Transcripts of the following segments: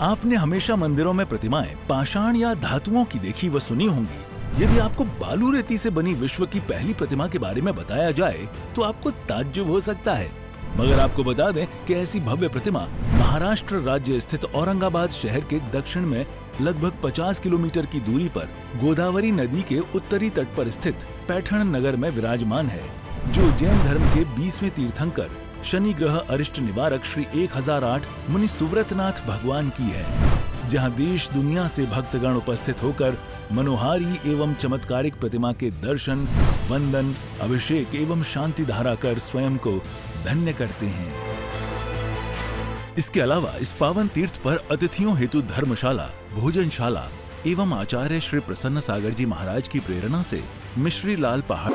आपने हमेशा मंदिरों में प्रतिमाएं पाषाण या धातुओं की देखी व सुनी होंगी। यदि आपको बालू रेती से बनी विश्व की पहली प्रतिमा के बारे में बताया जाए तो आपको ताज्जुब हो सकता है, मगर आपको बता दें कि ऐसी भव्य प्रतिमा महाराष्ट्र राज्य स्थित औरंगाबाद शहर के दक्षिण में लगभग 50 किलोमीटर की दूरी पर गोदावरी नदी के उत्तरी तट पर स्थित पैठण नगर में विराजमान है, जो जैन धर्म के 20वें तीर्थंकर शनि ग्रह अरिष्ट निवारक श्री 1008 मुनि सुव्रतनाथ भगवान की है, जहां देश दुनिया से भक्तगण उपस्थित होकर मनोहारी एवं चमत्कारिक प्रतिमा के दर्शन, वंदन, अभिषेक एवं शांति धारा कर स्वयं को धन्य करते हैं। इसके अलावा इस पावन तीर्थ पर अतिथियों हेतु धर्मशाला, भोजनशाला एवं आचार्य श्री प्रसन्न सागर जी महाराज की प्रेरणा से मिश्री लाल पहाड़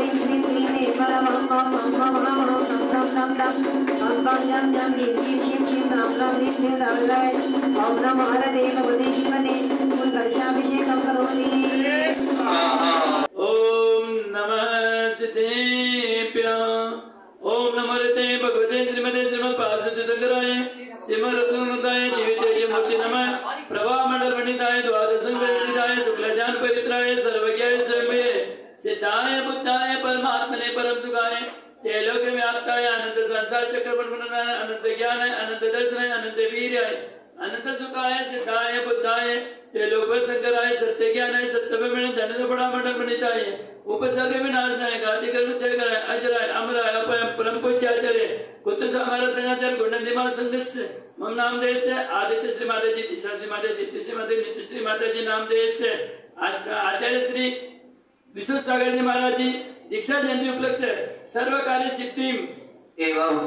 ओम नमः सिद्धेभ्य ओम नमस्ते भगवते श्रीमते श्रीमद्भासुतग्राय श्रीमद्रत्नदाय दिव्य मूर्ति नमः प्रभा मंडल पंडिताय द्वादश संवेक्षिताय शुक्लज्ञान पवित्राय सर्वज्ञाय स्वयं सिद्धाय बुद्धाय परमात्मने परम सुखाय तेलोक व्याप्ताय अनंत संसार चक्रवर्तीनाय अनंत ज्ञान अनंत दर्शन अनंत वीर्याय अनंत सुखाय सिद्धाय बुद्धाय तेलोक शंकराय सत्य ज्ञानाय सत्य में धन बड़ा मंडल पंडिताय उपसर्ग विनाशनाय गादि कर्म चक्राय अजराय अमराय अपय परम पूज्याचार्य कुत्तु समार संगाचार गुणदिमा संगस्य मम नाम देश आदित्य श्री माता जी दिशा श्री माता दित्य श्री माता नित्य श्री माता जी नाम देश आचार्य श्री विश्व सागर जी महाराज जी दीक्षा जयंती उपलक्ष्य सर्व कार्य सिद्धि एवं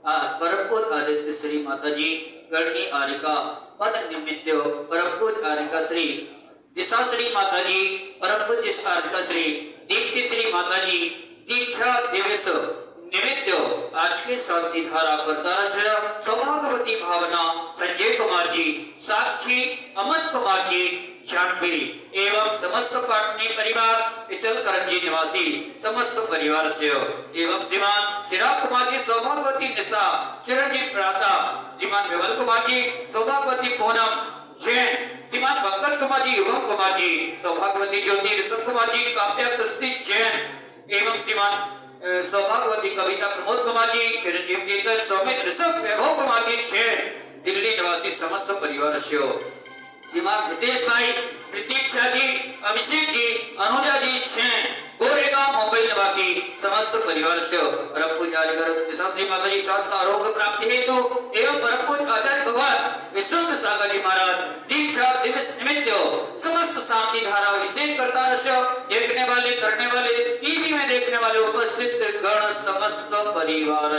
परम पूज्य आदित्य श्री माता जी गणनी आरिका पद निमित्त परम पूज्य आरिका श्री दिशा श्री माता जी परम पूज्य आरिका श्री दीप्ति श्री माता जी दीक्षा दिवस निमित्त आज के शांति धारा करतारश्रय सौभाग्यवती भावना संजय कुमार जी, साक्षी अमन कुमार जी, जानवी एवं समस्त पाटनी परिवार इचल करंजी निवासी समस्त परिवार से एवं श्रीमान चिराग कुमार जी सौभाग्यवती निशा चिरंजीव प्राता श्रीमान विमल कुमार जी सौभाग्यवती पूनम जैन श्रीमान पंकज कुमार जी युगम कुमार जी सौभाग्यवती ज्योति ऋषभ कुमार जी काव्या सस्ती जैन एवं श्रीमान सौभाग्यवती कविता प्रमोद कुमार जी चिरंजीव चेतन सौमित ऋषभ वैभव कुमार जी जैन दिल्ली निवासी समस्त परिवार से श्रीमान हितेश भाई प्रतीक्षा जी अभिषेक जी अनुजा जी जैन गोरेगांव मुंबई निवासी समस्त परिवार से परम पूज्य आचार्य श्री माता जी शास्त्र आरोग्य प्राप्ति हेतु एवं परम पूज्य आचार्य भगवान विशुद्ध सागर जी महाराज दीक्षा दिवस निमित्त समस्त शांति धारा अभिषेक करता देखने वाले करने वाले टीवी में देखने वाले उपस्थित गण समस्त परिवार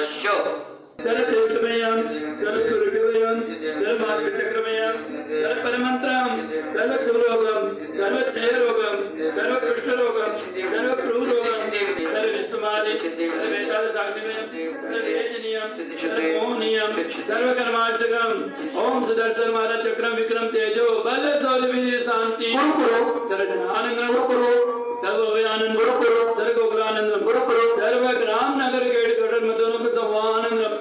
सर्वश्रेष्ठमयं सर्वगुरुदेवयं सर्वमार्गचक्रमयं सर्वपरमंत्रं सर्वसुरोगं सर्वक्षयरोगं सर्वकुष्ठरोगं सर्वक्रूरोगं सर्वविष्णुमादि सर्ववेदाल साक्षिमयं सर्ववेदनीयं सर्वमोहनीयं सर्वकर्माष्टकं ओम सुदर्शन महाराज चक्रम विक्रम तेजो बल सौरवीर्य शांति सर्वजनानंदं सर्वव्यानंदं सर्वगोकुलानंदं सर्वग्राम नगर गेट गठन मदोनक संवानंदं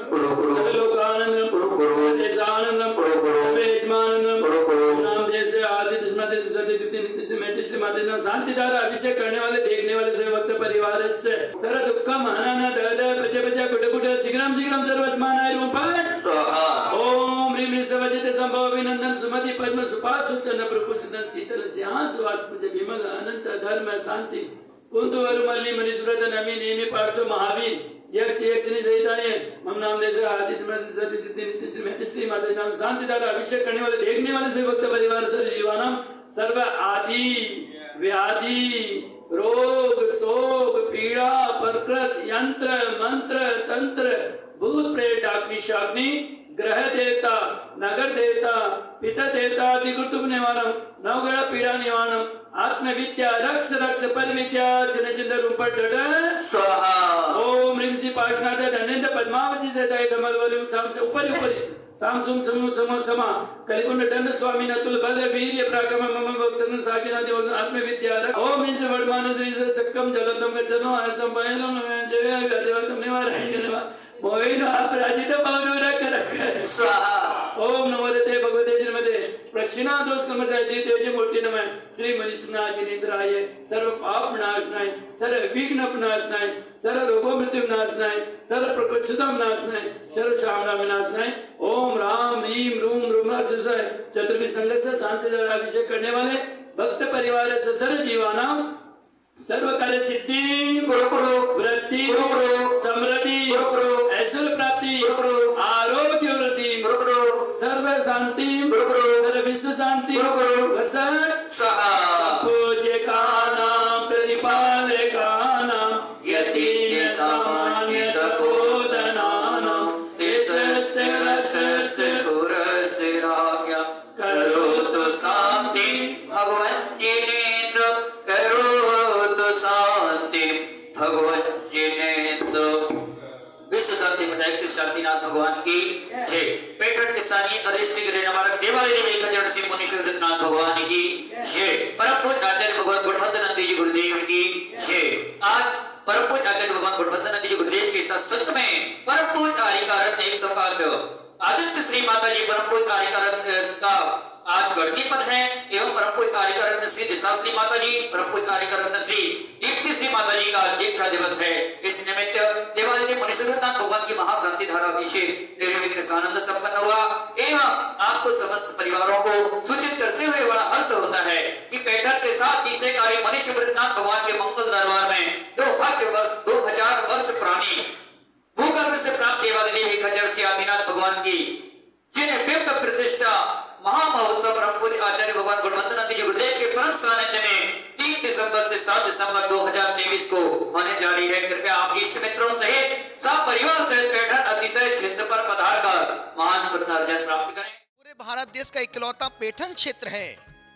अभिषेक करने वाले देखने वाले सभी भक्त परिवार से सर्व दुःखम हनन दद प्रज प्रज कुट कुट शीघ्रम शीघ्रम सर्वस्मानाय रूपाय ओम ह्रीं ह्रीं सर्वजित संभव अभिनंदन सुमति पद्म सुपासु चंद्र प्रपुषितन शीतल सिंहास वासपुज विमल अनंत धर्म शांति कुंतु अरुमल्ली मनीश्वरत नमी नेमि पार्श्व महावीर यक्ष यक्षिणी सहिताय मम नाम देश आदित्य सत्य नित्य श्री महति श्री माता नाम शांति दादा अभिषेक करने वाले देखने वाले सभी भक्त परिवार सर्व जीवानाम सर्व आदि व्याधि रोग शोक पीड़ा परकृत यंत्र मंत्र तंत्र भूत प्रेत अग्नि शाग्नि ग्रह देवता नगर देवता पिता देवता अधिकुटुंब निवारणम नवग्रह पीड़ा निवारणम आत्म विद्या रक्ष रक्ष पर विद्या चिन्ह चिन्ह रूपट स्वाहा ओम ह्रीं श्री पार्श्वनाथ धनेन्द्र पद्मावती जय कमल वलि ऊपर ऊपर सामसुम समु समो समा कलिकुंड दंड स्वामी नतुल बल वीर्य प्रागम मम भक्तन साकिना देव आत्म विद्या ओम ह्रीं श्री वर्धमान श्री सक्कम जलतम गजनो असम बयलम जय देवतम निवारण मोहिनो अपराजित भावनो रख रख स्वाहा ओम नमो देवते भगवते श्रीमते दक्षिणा दोष कमचाय मूर्ति नमः श्री मनीषनाथ जिनेन्द्राय सर्व पाप नाशनाय सर्व विघ्न नाशनाय सर्व रोगों मृत्यु नाशनाय सर्व प्रकृतिम नाशनाय सर्व शामना विनाशनाय ओम राम रीम रूम रूमाय चतुर्वी संघ से शांति द्वारा अभिषेक करने वाले भक्त परिवार से सर्व जीवानाम सर्व कार्य सिद्धि वृद्धि समृद्धि ऐश्वर्य प्राप्ति आरोग्य वृद्धि सर्व शांति सर्व विश्व शांति पूज्य कानां प्रतिपालकानां यतीन्द्र सामान्य तपोधनानां देशस्य राष्ट्रस्य पुरस्य राज्ञा करोतु शांति भगवन् जिनेन्द्र करोतु शांति भगवन् जिनेन्द्र। विश्व शांति विधायक श्री शांतिनाथ भगवान की जय। पेटन के स्थानीय अरिष्ट गिरे हमारा देवालय में खजर सिंह मुनीश्वरनाथ भगवान की जय। परम पूज्य आचार्य भगवान गुणवंतनंद जी गुरुदेव की जय। आज परम पूज्य आचार्य भगवान गुणवंतनंद जी गुरुदेव के सत्संग में परम पूज्य आर्यकारक 105 आदित्य श्री माता जी परम पूज्य आर्यकारक का आज गणनी पद है एवं परम पूज्य आर्यकारक श्री दिशाश्री माता जी परम पूज्य आर्यकारक श्री दीप्ति श्री माता जी का दीक्षा दिवस है। इस निमित्त देवालय मुनीश्वरनाथ भगवान की महाशांति धारा अभिषेक निर्विघ्न आनंद संपन्न हुआ एवं आपको समस्त परिवारों को सूचित करते हुए बड़ा हर्ष होता है कि पैठण के साथ तीसरे कार्य मुनीश्वरनाथ भगवान के मंगल दरबार में 2000 वर्ष पुरानी भूगर्भ से प्राप्त देवालय खजर से आदिनाथ भगवान की जिन्हें बिंब प्रतिष्ठा महामहोत्सव परम पूज्य आचार्य भगवान गुणवंतनंद जी गुरुदेव के परम सानिध्य में 3 दिसंबर से 7 दिसंबर 2023 को होने जा रही है। कृपया आप इष्ट मित्रों सहित सब परिवार सहित पैठण अतिशय क्षेत्र पर पधार कर महान पुण्यार्जन प्राप्त करें। पूरे भारत देश का इकलौता पैठण क्षेत्र है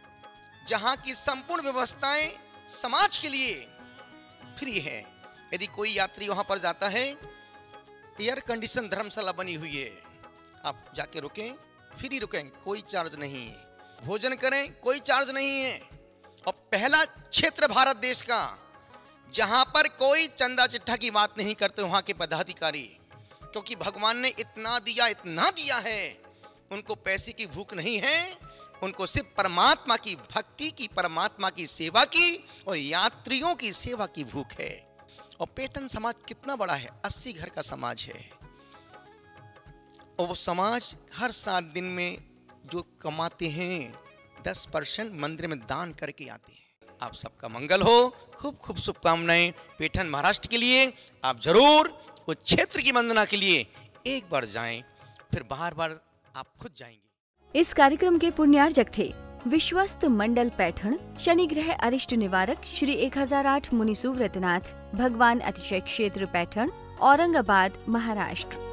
जहाँ की संपूर्ण व्यवस्थाएं समाज के लिए फ्री है। यदि कोई यात्री वहां पर जाता है, एयर कंडीशन धर्मशाला बनी हुई है, आप जाके रुकें, फ्री रुकेंगे, कोई चार्ज नहीं है। भोजन करें, कोई चार्ज नहीं है। और पहला क्षेत्र भारत देश का जहां पर कोई चंदा चिट्ठा की बात नहीं करते वहां के पदाधिकारी, क्योंकि भगवान ने इतना दिया है, उनको पैसे की भूख नहीं है, उनको सिर्फ परमात्मा की भक्ति की, परमात्मा की सेवा की और यात्रियों की सेवा की भूख है। और पैठण समाज कितना बड़ा है, 80 घर का समाज है। और वो समाज हर 7 दिन में जो कमाते हैं 10% मंदिर में दान करके आते हैं। आप सबका मंगल हो, खूब खूब शुभकामनाएं पैठण महाराष्ट्र के लिए। आप जरूर उस क्षेत्र की वंदना के लिए एक बार जाएं, फिर बार आप खुद जाएंगे। इस कार्यक्रम के पुण्यार्जक थे विश्वस्त मंडल पैठण, शनि ग्रह अरिष्ट निवारक श्री 1008 मुनि सुव्रतनाथ, भगवान अतिशय क्षेत्र पैठण, औरंगाबाद, महाराष्ट्र।